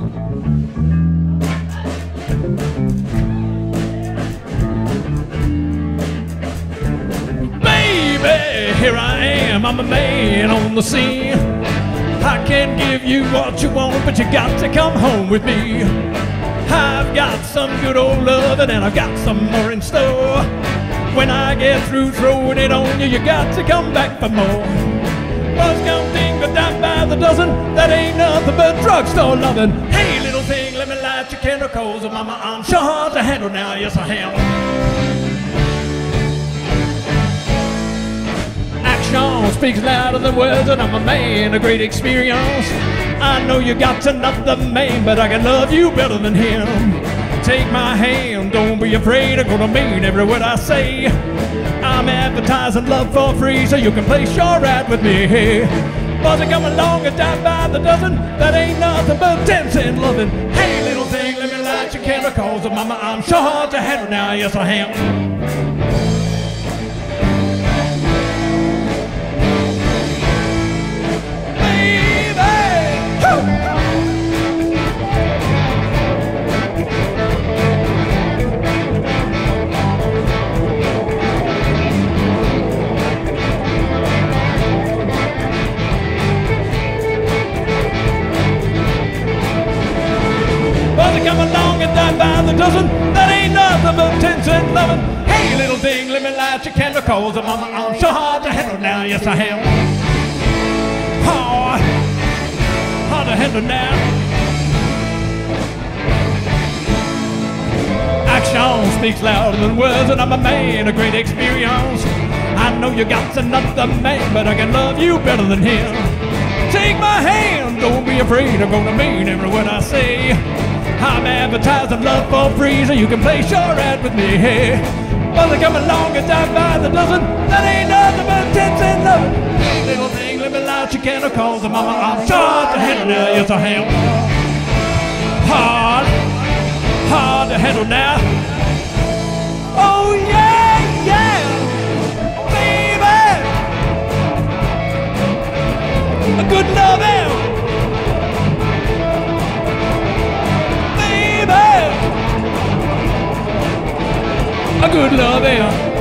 Baby, here I am, I'm a man on the scene. I can give you what you want, but you got to come home with me. I've got some good old loving and I've got some more in store. When I get through throwing it on you, you got to come back for more. Buzz gone ding, but down by the dozen, that ain't nothing but drugstore loving. Hey, little thing, let me light your candle, 'cause mama, I'm sure hard to handle now, yes I am. Action speaks louder than words, and I'm a man of great experience. I know you got another man, but I can love you better than him. Take my hand, don't be afraid, I'm gonna mean every word I say. I'm advertising love for free, so you can place your ad with me. Wasn't coming along and down by the dozen, that ain't nothing but 10-cent loving. Hey, little thing, let me light your candle, 'cause mama, I'm sure hard to handle now, yes I am. Come along and die by the dozen, that ain't nothing but 10-cent loving. Hey, little thing, let me light your candle, 'cause mama, I'm sure hard to handle now, yes I am. Hard, hard to handle now. Action speaks louder than words, and I'm a man of great experience. I know you got another man, but I can love you better than him. Take my hand, don't be afraid, I'm gonna mean every word I say. I'm advertising love for free, so you can place your ad with me. Hey, but they come along and die by the dozen, that ain't nothing but 10-cent loving. Hey, little thing, let me light your candle, 'cause mama, I'm sure hard to handle now, yes I am. Hard, hard to handle now. Oh yeah, yeah, baby. A good loving. A good love, yeah.